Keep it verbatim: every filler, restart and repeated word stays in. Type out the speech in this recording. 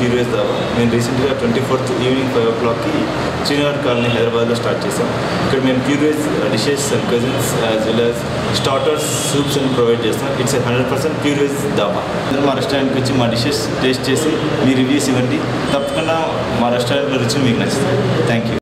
Curious dhaba. మేము రీసెంట్గా twenty fourth evening five ఓ క్లాక్కి శ్రీనగర్ కాలనీ హైదరాబాద్లో స్టార్ట్ చేసాం. ఇక్కడ మేము curious dishes and cuisines as well as starters, soups అని ప్రొవైడ్ చేస్తాం. It's hundred percent curious dhaba. మా రెస్టారెంట్కి వచ్చి మా డిషెస్ టేస్ట్ చేసి మీ రివ్యూస్ ఇవ్వండి. తప్పకుండా మా రెస్టారెంట్లో రుచి మీకు నచ్చుతుంది. Thank you.